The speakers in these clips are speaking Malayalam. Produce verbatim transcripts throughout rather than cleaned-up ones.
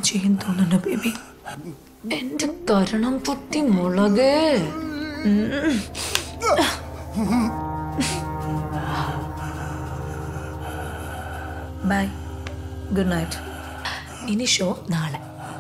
ചെയ്യും തോന്നുന്നു ബേബി. എന്റെ കരണം പൊട്ടി മുളകേ. Bye, good night. ഇനി ഷോ നാളെ.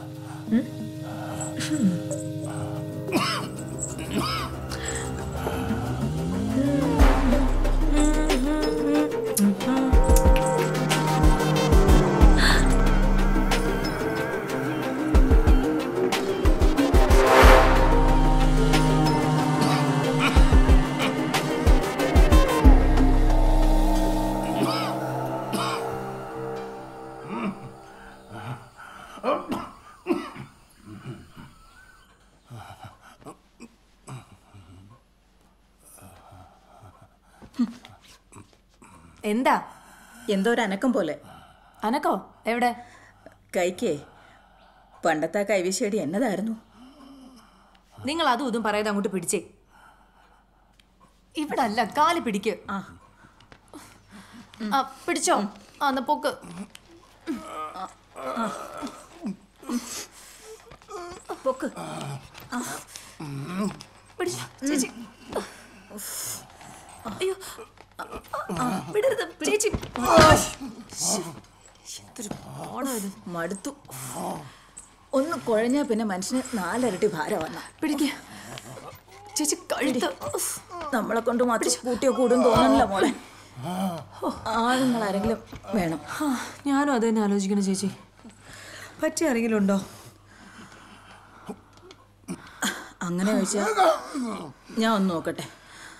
എന്താ? എന്തോ ഒരു അനക്കം പോലെ. അനക്കോ? എവിടെ? കൈക്കേ. പണ്ടത്തെ കൈവിശേടി എന്നതായിരുന്നു? നിങ്ങൾ അതും ഇതും പറയാതെ അങ്ങോട്ട് പിടിച്ചേ. ഇവിടെ അല്ല, കാല് പിടിക്ക്. ആ പിടിച്ചോ? ആ എന്നാ പൊക്ക്. പൊക്ക്. പിടിച്ചോ ചേച്ചി. അയ്യോ വിടരുത് ചേച്ചി. മടുത്തു. ഒന്ന് കുഴഞ്ഞാ പിന്നെ മനുഷ്യന് നാലരട്ടി ഭാരം വന്ന. പിടിക്ക ചേച്ചി. കഴുത്ത് നമ്മളെ കൊണ്ട് മാത്രം കൂട്ടിയോ കൂടും തോന്നണില്ല മോളെ. ആളുങ്ങൾ ആരെങ്കിലും വേണം. ഞാനും അത് തന്നെ ആലോചിക്കണം ചേച്ചി. പറ്റിയ ആരെങ്കിലും ഉണ്ടോ? അങ്ങനെ ചോദിച്ചാ ഞാൻ ഒന്ന് നോക്കട്ടെ.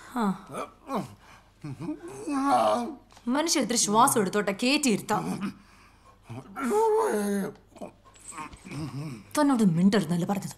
മനുഷ്യ ഇത്ര ശ്വാസം എടുത്തോട്ടെ, കേറ്റിയിരുത്താം. തന്നോട് മിണ്ടരുന്നല്ലേ പറഞ്ഞത്.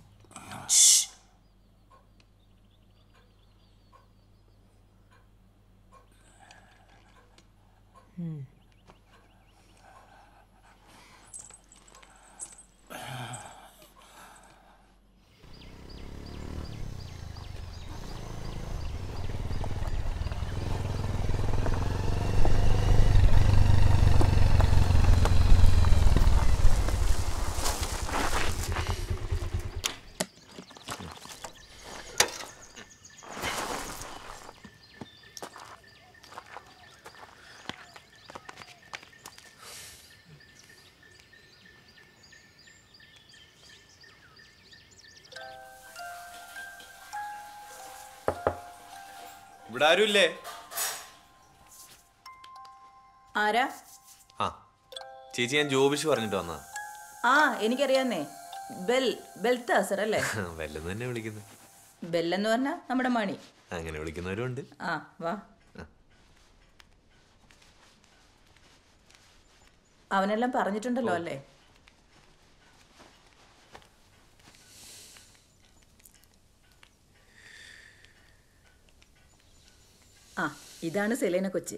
ഇവിടെ ആരുമില്ലേ? ആരാ? ആ ചേച്ചി, ഞാൻ ജോബിഷ് പറഞ്ഞിട്ട് വന്നാ. ആ എനിക്കറിയാന്നേ. ബെൽ ബെൽത്താസർ അല്ലേ? ബെല്ലെന്ന് തന്നെ വിളിക്കുന്നത്. ബെല്ലെന്ന് പറഞ്ഞാ നമ്മുടെ മണി. അങ്ങനെ വിളിക്കുന്നവരും ഉണ്ട്. ആ വാ. അവനെല്ലാം പറഞ്ഞിട്ടുണ്ടല്ലോ അല്ലേ? ആ ഇതാണ് സെലീന കൊച്ചി.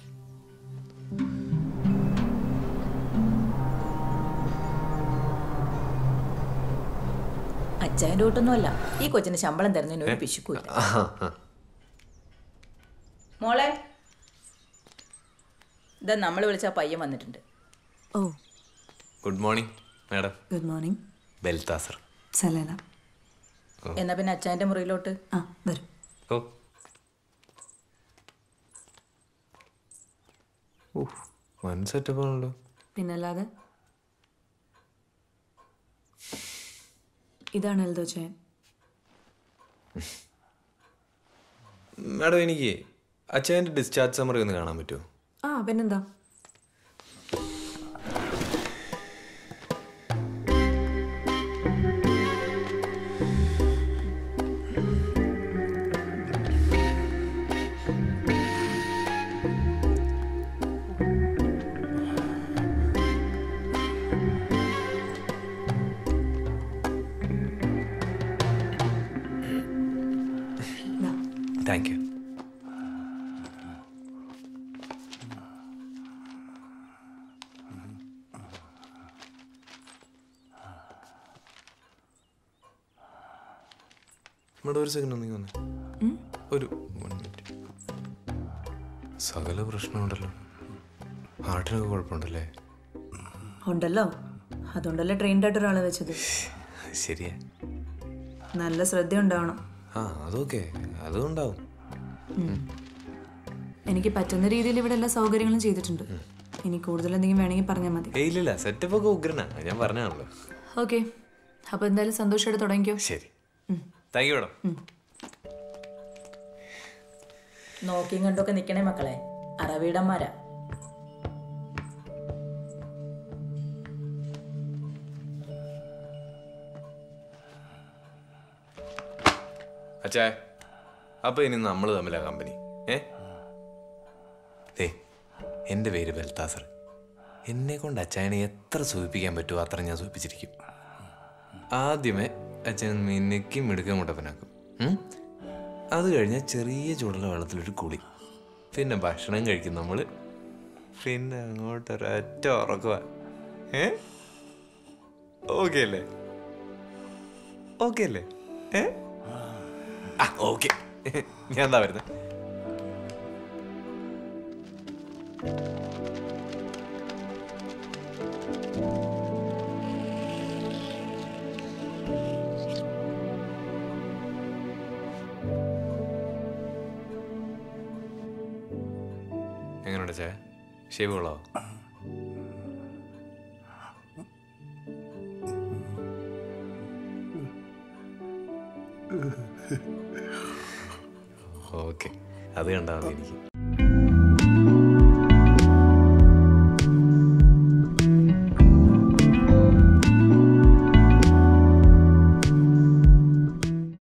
അച്ചായൻ്റെ കൂട്ടൊന്നുമല്ല. ഈ കൊച്ചിന് ശമ്പളം തരുന്നതിന് ഒരു പിശുക്കൂല്ല. മോളെ ഇതാ നമ്മൾ വിളിച്ച പയ്യൻ വന്നിട്ടുണ്ട്. ഓ good morning madam. Good morning. Balthazar. Selena. എന്നാ പിന്നെ അച്ചായൻ്റെ മുറിയിലോട്ട്. ആ വരും. ഓ വൺ സെറ്റപ്പ് ആണല്ലോ. പിന്നല്ലാതെ. ഇതാണ് എൽദോ ചായൻ. മാഡം, എനിക്ക് അച്ഛൻ്റെ ഡിസ്ചാർജ് സമ്മറി ഒന്ന് കാണാൻ പറ്റുമോ? ആ പിന്നെന്താ. Thank you. മേഡം ഒരു സെക്കൻഡ് ഒന്നെങ്കിൽ വന്നേ. ഒരു വൺ മിനിറ്റ്. സകല പ്രശ്നമുണ്ടല്ലോ. ഹാർട്ടിനൊക്കെ കുഴപ്പമുണ്ടല്ലേ? ഉണ്ടല്ലോ. അതുകൊണ്ടല്ലേ ട്രെയിൻഡ് ആയിട്ട് ഒരാളെ വെച്ചത്. ശരിയാ. നല്ല ശ്രദ്ധ ഉണ്ടാവണം. ആ അതൊക്കെ അതും ഉണ്ടാവും. എനിക്ക് പറ്റുന്ന രീതിയിൽ ഇവിടെ എല്ലാ സൗകര്യങ്ങളും ചെയ്തിട്ടുണ്ട്. ഇനി കൂടുതൽ എന്തെങ്കിലും വേണമെങ്കിൽ പറഞ്ഞാൽ മതി. ഇല്ലില്ല, സെറ്റപ്പ് ഒക്കെ ഉഗ്രനാ, ഞാൻ പറഞ്ഞാണല്ലോ. ഓക്കെ, അപ്പോൾ എന്തായാലും സന്തോഷമായിട്ട് തുടങ്ങിക്കോ. ശരി, താങ്ക് യു മാഡം. നോക്കിയും കണ്ടൊക്കെ നിൽക്കണേ മക്കളെ, അറവീടന്മാരാ. അച്ഛാ, അപ്പൊ ഇനി നമ്മൾ തമ്മിലാ കമ്പനി. ഏ ഏ എൻ്റെ പേര് ബൽത്താസർ. എന്നെ കൊണ്ട് അച്ചായനെ എത്ര സൂചിപ്പിക്കാൻ പറ്റുമോ അത്ര ഞാൻ സൂചിപ്പിച്ചിരിക്കും. ആദ്യമേ അച്ഛൻ മിനുക്കി മിടുക്ക മുട്ടപ്പനാക്കും. അത് കഴിഞ്ഞാൽ ചെറിയ ചൂടുള്ള വെള്ളത്തിലൊരു കുളി, പിന്നെ ഭക്ഷണം കഴിക്കും നമ്മൾ, പിന്നെ അങ്ങോട്ടൊരൊറ്റ ഉറക്കുക. ഏ ഓക്കെ അല്ലേ? ഓക്കെ അല്ലേ? ഏ ആ ഓക്കെ, ഞാൻ എന്താ വരുന്നത്? എങ്ങനെയുണ്ട് ചേ? ഷേവ് കൊള്ളാവോ? ഓക്കെ, അത് കണ്ടാൽ മതി എനിക്ക്.